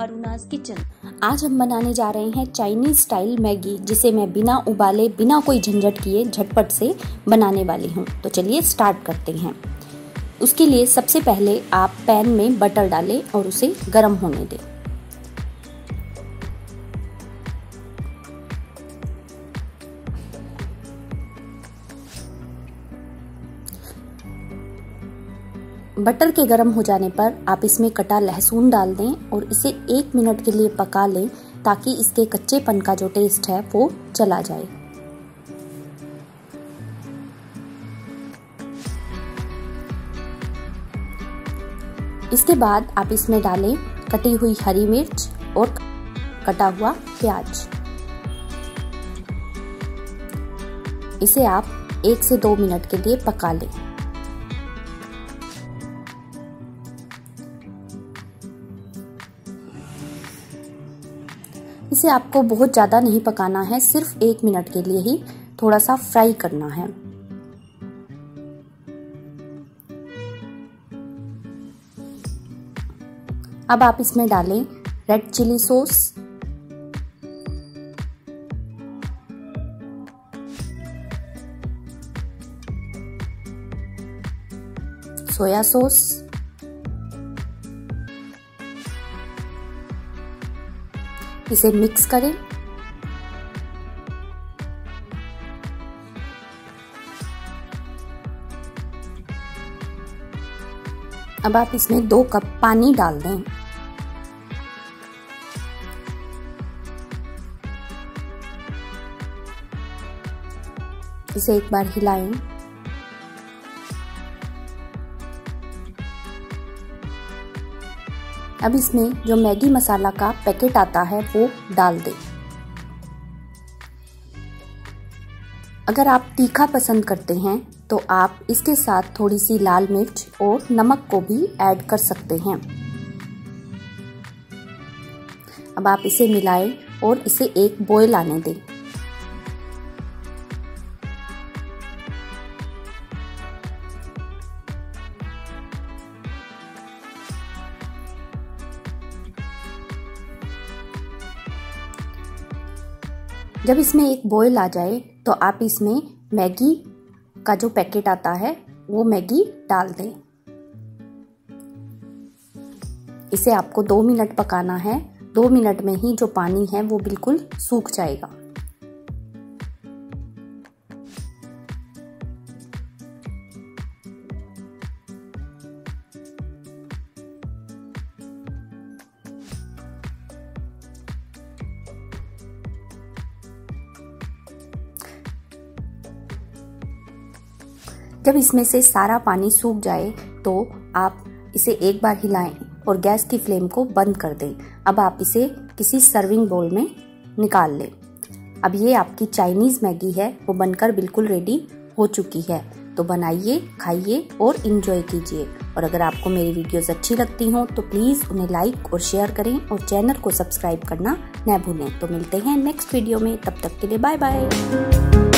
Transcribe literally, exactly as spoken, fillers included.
अरुणास kitchen. आज हम बनाने जा रहे हैं चाइनीज स्टाइल मैगी, जिसे मैं बिना उबाले बिना कोई झंझट किए झटपट से बनाने वाली हूँ। तो चलिए स्टार्ट करते हैं। उसके लिए सबसे पहले आप पैन में बटर डालें और उसे गर्म होने दें। बटर के गर्म हो जाने पर आप इसमें कटा लहसुन डाल दें और इसे एक मिनट के लिए पका लें, ताकि इसके कच्चेपन का जो टेस्ट है वो चला जाए। इसके बाद आप इसमें डालें कटी हुई हरी मिर्च और कटा हुआ प्याज। इसे आप एक से दो मिनट के लिए पका लें। इसे आपको बहुत ज़्यादा नहीं पकाना है, सिर्फ एक मिनट के लिए ही थोड़ा सा फ्राई करना है। अब आप इसमें डालें red chilli sauce, soya sauce, इसे मिक्स करें। अब आप इसमें दो कप पानी डाल दें। इसे एक बार हिलाएं। अब इसमें जो मैगी मसाला का पैकेट आता है वो डाल दें। अगर आप तीखा पसंद करते हैं तो आप इसके साथ थोड़ी सी लाल मिर्च और नमक को भी ऐड कर सकते हैं। अब आप इसे मिलाएं और इसे एक बॉयल आने दें। जब इसमें एक बॉयल आ जाए तो आप इसमें मैगी का जो पैकेट आता है वो मैगी डाल दें। इसे आपको दो मिनट पकाना है। दो मिनट में ही जो पानी है वो बिल्कुल सूख जाएगा। जब इसमें से सारा पानी सूख जाए तो आप इसे एक बार हिलाएं और गैस की फ्लेम को बंद कर दें। अब आप इसे किसी सर्विंग बाउल में निकाल लें। अब ये आपकी चाइनीज मैगी है वो बनकर बिल्कुल रेडी हो चुकी है। तो बनाइए, खाइए और इंजॉय कीजिए। और अगर आपको मेरी वीडियोस अच्छी लगती हों तो प्लीज़ उन्हें लाइक और शेयर करें और चैनल को सब्सक्राइब करना न भूलें। तो मिलते हैं नेक्स्ट वीडियो में, तब तक के लिए बाय बाय।